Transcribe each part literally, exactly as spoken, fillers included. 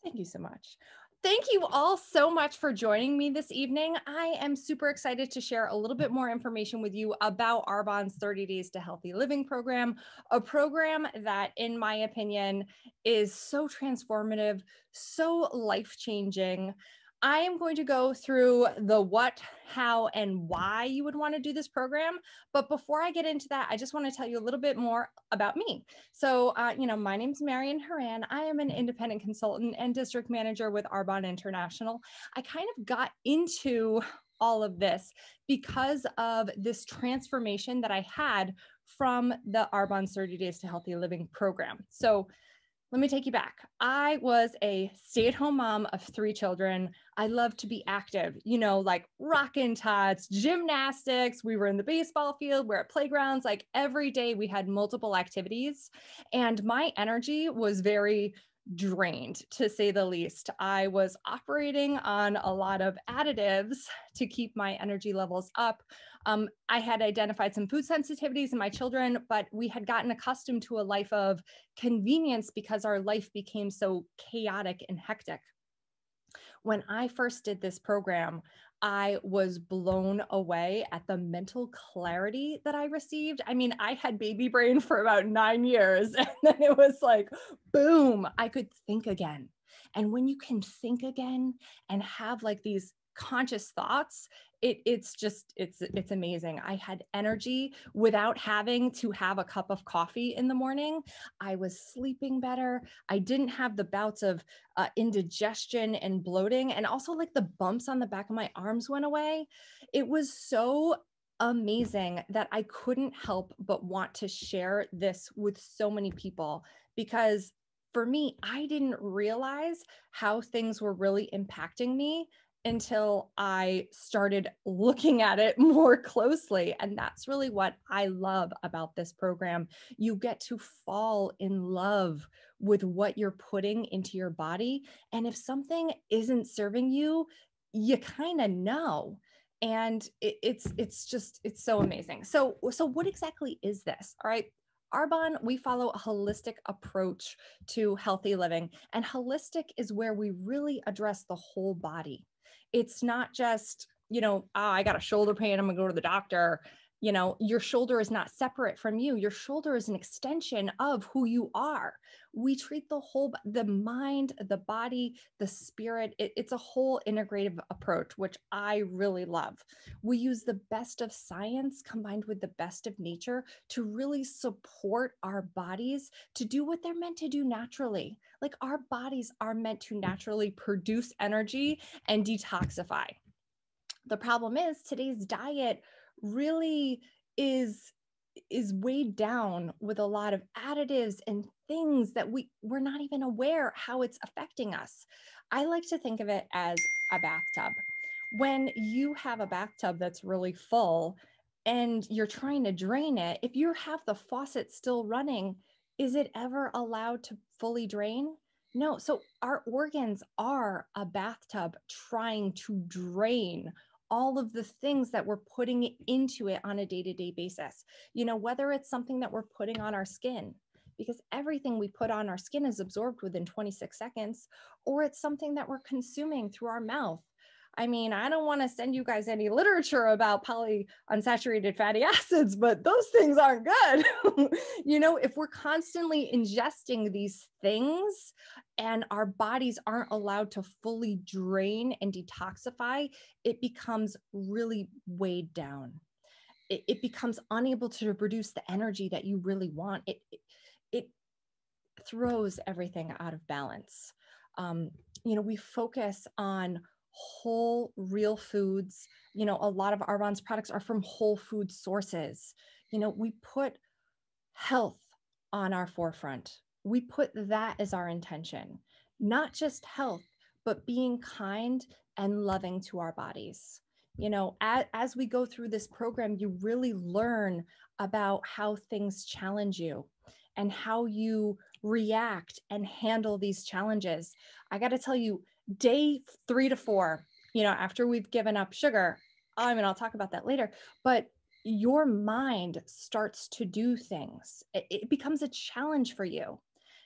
Thank you so much. Thank you all so much for joining me this evening. I am super excited to share a little bit more information with you about Arbonne's thirty days to Healthy Living program, a program that, in my opinion, is so transformative, so life-changing. I am going to go through the what, how, and why you would want to do this program. But before I get into that, I just want to tell you a little bit more about me. So, uh, you know, my name's Marian Haran. I am an independent consultant and district manager with Arbonne International. I kind of got into all of this because of this transformation that I had from the Arbonne's thirty days to Healthy Living program. So let me take you back. I was a stay-at-home mom of three children. I loved to be active, you know, like rockin' tots, gymnastics. We were in the baseball field, we're at playgrounds, like every day we had multiple activities. And my energy was very drained, to say the least. I was operating on a lot of additives to keep my energy levels up. Um, I had identified some food sensitivities in my children, but we had gotten accustomed to a life of convenience because our life became so chaotic and hectic. When I first did this program, I was blown away at the mental clarity that I received. I mean, I had baby brain for about nine years, and then it was like, boom, I could think again. And when you can think again and have like these conscious thoughts, it, it's just, it's, it's amazing. I had energy without having to have a cup of coffee in the morning. I was sleeping better. I didn't have the bouts of uh, indigestion and bloating, and also like the bumps on the back of my arms went away. It was so amazing that I couldn't help but want to share this with so many people, because for me, I didn't realize how things were really impacting me until I started looking at it more closely. And that's really what I love about this program. You get to fall in love with what you're putting into your body. And if something isn't serving you, you kind of know. And it, it's it's just, it's so amazing. So, so what exactly is this? All right. Arbonne, we follow a holistic approach to healthy living. And holistic is where we really address the whole body. It's not just, you know, oh, I got a shoulder pain, I'm gonna go to the doctor. You know, your shoulder is not separate from you. Your shoulder is an extension of who you are. We treat the whole, the mind, the body, the spirit. It, it's a whole integrative approach, which I really love. We use the best of science combined with the best of nature to really support our bodies to do what they're meant to do naturally. Like our bodies are meant to naturally produce energy and detoxify. The problem is today's diet really is is weighed down with a lot of additives and things that we we're not even aware how it's affecting us. I like to think of it as a bathtub. When you have a bathtub that's really full and you're trying to drain it, if you have the faucet still running, is it ever allowed to fully drain? No. So our organs are a bathtub trying to drain all of the things that we're putting into it on a day-to-day basis. You know, whether it's something that we're putting on our skin, because everything we put on our skin is absorbed within twenty-six seconds, or it's something that we're consuming through our mouth. I mean, I don't want to send you guys any literature about polyunsaturated fatty acids, but those things aren't good. You know, if we're constantly ingesting these things and our bodies aren't allowed to fully drain and detoxify, it becomes really weighed down. It, it becomes unable to produce the energy that you really want. It, it, it throws everything out of balance. Um, you know, we focus on whole, real foods. You know, a lot of Arbonne's products are from whole food sources. You know, we put health on our forefront. We put that as our intention, not just health, but being kind and loving to our bodies. You know, as, as we go through this program, you really learn about how things challenge you and how you react and handle these challenges. I got to tell you, day three to four, you know, after we've given up sugar, I mean, I'll talk about that later, but your mind starts to do things. It, it becomes a challenge for you.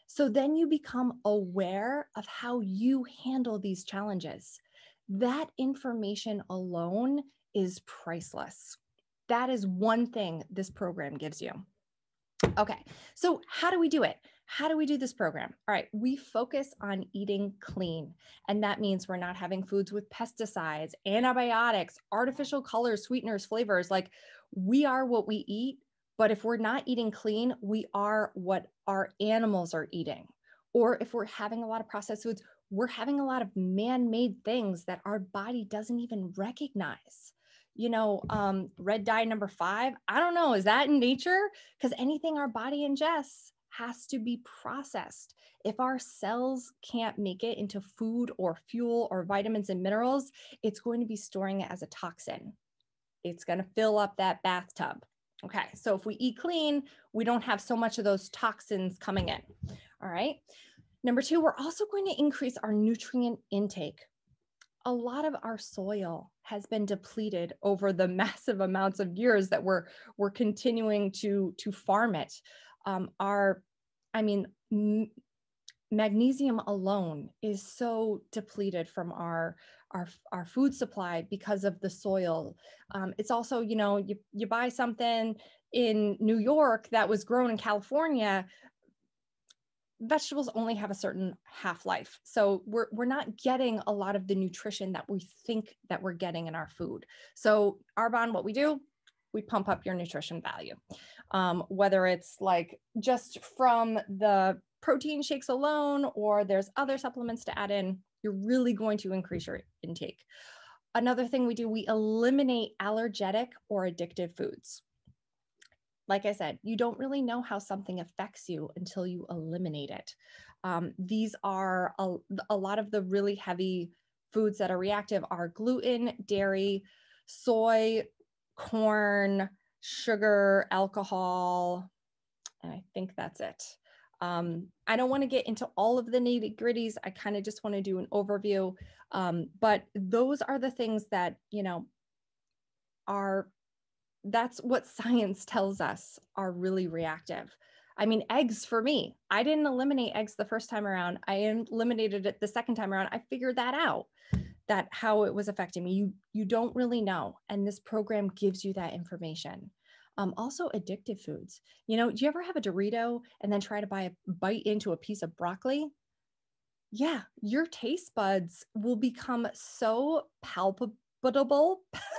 So then you become aware of how you handle these challenges. That information alone is priceless. That is one thing this program gives you. Okay, so how do we do it? How do we do this program? All right, we focus on eating clean. And that means we're not having foods with pesticides, antibiotics, artificial colors, sweeteners, flavors. Like, we are what we eat. But if we're not eating clean, we are what our animals are eating. Or if we're having a lot of processed foods, we're having a lot of man-made things that our body doesn't even recognize. You know, um, red dye number five, I don't know, is that in nature? Because anything our body ingests has to be processed. If our cells can't make it into food or fuel or vitamins and minerals, it's going to be storing it as a toxin. It's going to fill up that bathtub. Okay, so if we eat clean, we don't have so much of those toxins coming in. All right. Number two, we're also going to increase our nutrient intake. A lot of our soil has been depleted over the massive amounts of years that we're, we're continuing to, to farm it. Um, our, I mean, m- magnesium alone is so depleted from our, our, our food supply because of the soil. Um, it's also, you know, you, you buy something in New York that was grown in California, vegetables only have a certain half-life. So we're, we're not getting a lot of the nutrition that we think that we're getting in our food. So Arbonne, what we do, we pump up your nutrition value. Um, whether it's like just from the protein shakes alone, or there's other supplements to add in, you're really going to increase your intake. Another thing we do, we eliminate allergenic or addictive foods. Like I said, you don't really know how something affects you until you eliminate it. Um, these are a, a lot of the really heavy foods that are reactive are gluten, dairy, soy, corn, sugar, alcohol, and I think that's it. Um, I don't want to get into all of the nitty gritties. I kind of just want to do an overview. Um, but those are the things that, you know, are that's what science tells us are really reactive. I mean, eggs for me, I didn't eliminate eggs the first time around. I eliminated it the second time around. I figured that out, that how it was affecting me. You, you don't really know. And this program gives you that information. Um, also addictive foods. You know, do you ever have a Dorito and then try to buy a bite into a piece of broccoli? Yeah, your taste buds will become so palpable.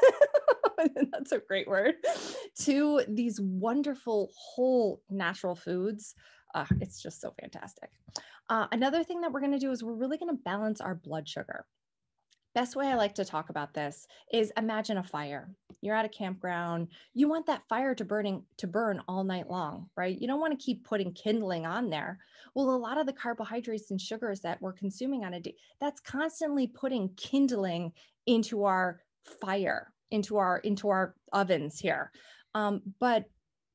That's a great word, to these wonderful whole natural foods. Uh, it's just so fantastic. Uh, another thing that we're going to do is we're really going to balance our blood sugar. Best way I like to talk about this is imagine a fire. You're at a campground. You want that fire to burning to burn all night long, right? You don't want to keep putting kindling on there. Well, a lot of the carbohydrates and sugars that we're consuming on a day, that's constantly putting kindling into our fire, into our into our ovens here. Um, but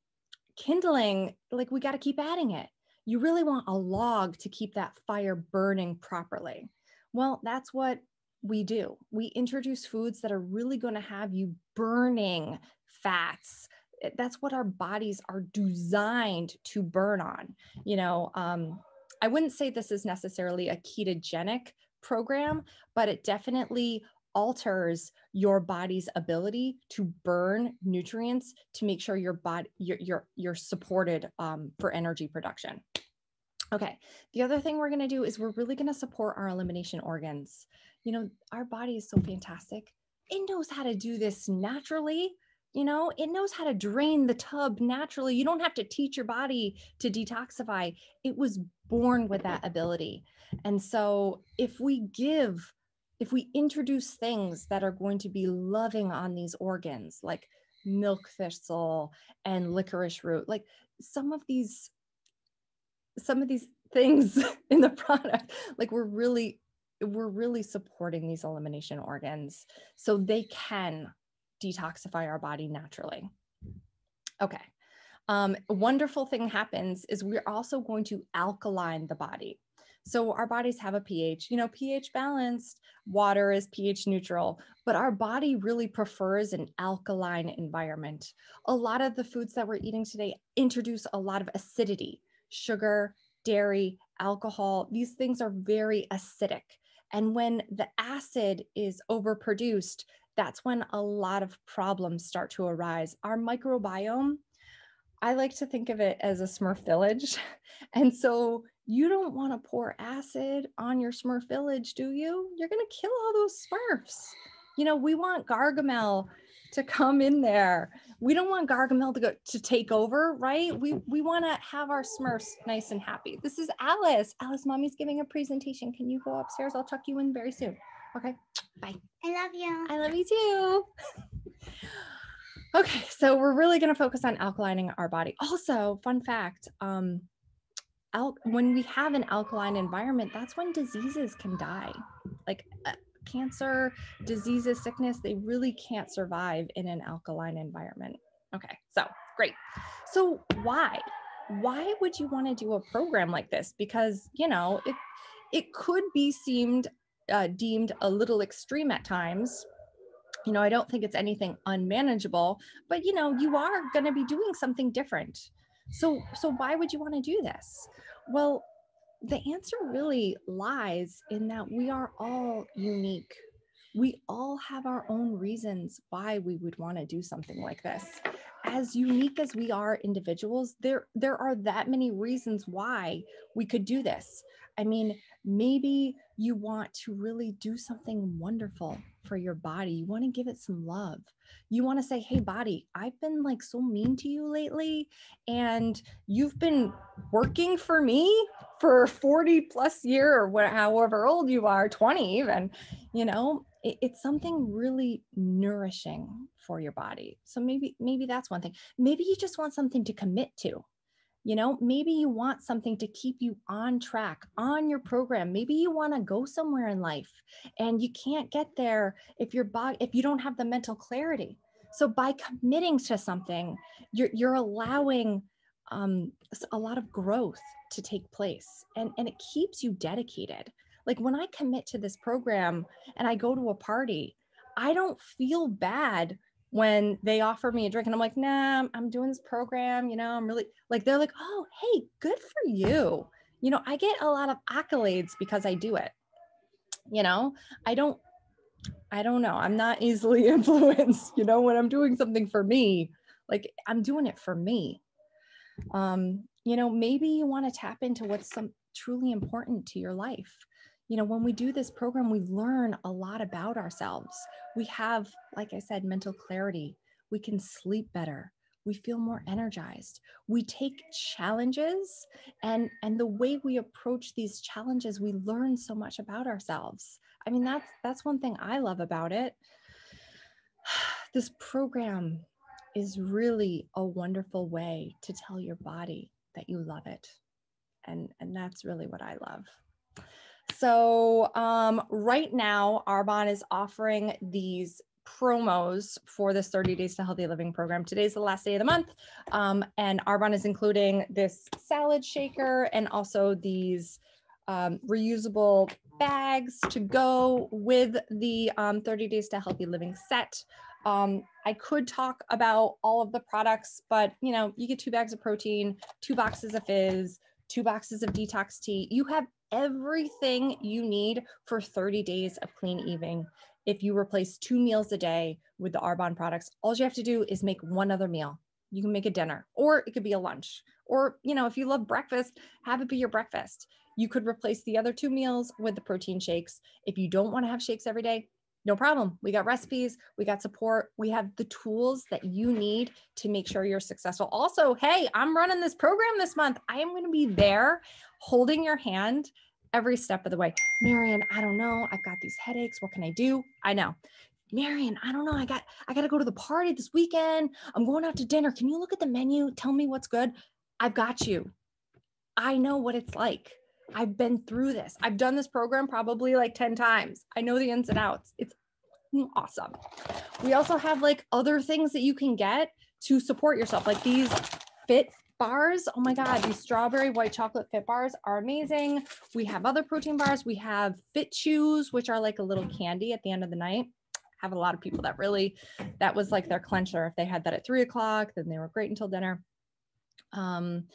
kindling, like, we got to keep adding it. You really want a log to keep that fire burning properly. Well, that's what we do. We introduce foods that are really going to have you burning fats. That's what our bodies are designed to burn on. You know, um, I wouldn't say this is necessarily a ketogenic program, but it definitely alters your body's ability to burn nutrients to make sure your body you're you're, you're supported um, for energy production. Okay, the other thing we're going to do is we're really going to support our elimination organs. You know, our body is so fantastic. It knows how to do this naturally. You know, it knows how to drain the tub naturally. You don't have to teach your body to detoxify. It was born with that ability. And so if we give, if we introduce things that are going to be loving on these organs, like milk thistle and licorice root, like some of these some of these things in the product, like we're really, we're really supporting these elimination organs so they can detoxify our body naturally. Okay. Um, a wonderful thing happens is we're also going to alkaline the body. So our bodies have a pH, you know, pH balanced, water is pH neutral, but our body really prefers an alkaline environment. A lot of the foods that we're eating today introduce a lot of acidity, sugar, dairy, alcohol. These things are very acidic. And when the acid is overproduced, that's when a lot of problems start to arise. Our microbiome, I like to think of it as a Smurf village. And so you don't want to pour acid on your Smurf village, do you? You're going to kill all those Smurfs. You know, we want Gargamel to come in there. We don't want Gargamel to go to take over, right? We we want to have our Smurfs nice and happy. This is Alice. Alice, mommy's giving a presentation. Can you go upstairs? I'll tuck you in very soon. Okay, bye. I love you. I love you too. Okay, so we're really going to focus on alkalining our body. Also, fun fact, um, al- when we have an alkaline environment, that's when diseases can die. Like uh, cancer, diseases, sickness, they really can't survive in an alkaline environment. Okay, so great. So why? Why would you want to do a program like this? Because, you know, it, it could be seemed, uh, deemed a little extreme at times. You know, I don't think it's anything unmanageable, but you know, you are going to be doing something different. So, so why would you want to do this? Well, the answer really lies in that we are all unique. We all have our own reasons why we would want to do something like this. As unique as we are individuals, there, there are that many reasons why we could do this. I mean, maybe you want to really do something wonderful for your body. You want to give it some love. You want to say, hey, body, I've been like so mean to you lately, and you've been working for me for forty plus year or whatever, however old you are, twenty even, you know, it, it's something really nourishing for your body. So maybe, maybe that's one thing. Maybe you just want something to commit to. You know, maybe you want something to keep you on track on your program. Maybe you want to go somewhere in life and you can't get there if your body, if you don't have the mental clarity. So by committing to something, you're, you're allowing um, a lot of growth to take place, and, and it keeps you dedicated. Like when I commit to this program and I go to a party, I don't feel bad when they offer me a drink and I'm like, nah, I'm doing this program, you know, I'm really like, they're like, oh, hey, good for you. You know, I get a lot of accolades because I do it. You know, I don't, I don't know. I'm not easily influenced, you know, when I'm doing something for me, like I'm doing it for me. Um, you know, maybe you want to tap into what's some truly important to your life. You know, when we do this program, we learn a lot about ourselves. We have, like I said, mental clarity. We can sleep better. We feel more energized. We take challenges, and, and the way we approach these challenges, we learn so much about ourselves. I mean, that's, that's one thing I love about it. This program is really a wonderful way to tell your body that you love it. And, and that's really what I love. So um, right now, Arbonne is offering these promos for this thirty days to healthy living program. Today's the last day of the month. Um, and Arbonne is including this salad shaker and also these um, reusable bags to go with the um, thirty days to healthy living set. Um, I could talk about all of the products, but you know, you get two bags of protein, two boxes of fizz, two boxes of detox tea. You have everything you need for thirty days of clean eating. If you replace two meals a day with the Arbonne products, all you have to do is make one other meal. You can make a dinner, or it could be a lunch, or, you know, if you love breakfast, have it be your breakfast. You could replace the other two meals with the protein shakes. If you don't want to have shakes every day, no problem. We got recipes, we got support, we have the tools that you need to make sure you're successful. Also, hey, I'm running this program this month. I am going to be there holding your hand every step of the way. Marian, I don't know. I've got these headaches. What can I do? I know. Marian, I don't know. I got, I got to go to the party this weekend. I'm going out to dinner. Can you look at the menu? Tell me what's good. I've got you. I know what it's like. I've been through this. I've done this program probably like ten times. I know the ins and outs. It's awesome. We also have like other things that you can get to support yourself, like these fit bars. Oh my God, these strawberry white chocolate fit bars are amazing. We have other protein bars. We have fit chews, which are like a little candy at the end of the night. I have a lot of people that really, that was like their clencher. If they had that at three o'clock, then they were great until dinner. Um,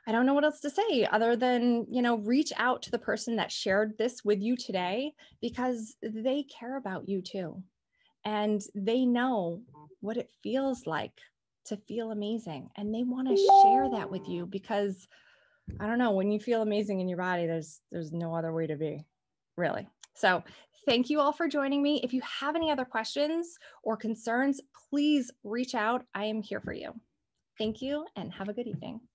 I don't know what else to say other than, you know, reach out to the person that shared this with you today, because they care about you too. And they know what it feels like to feel amazing. And they want to share that with you because I don't know, when you feel amazing in your body, there's there's no other way to be, really. So thank you all for joining me. If you have any other questions or concerns, please reach out. I am here for you. Thank you and have a good evening.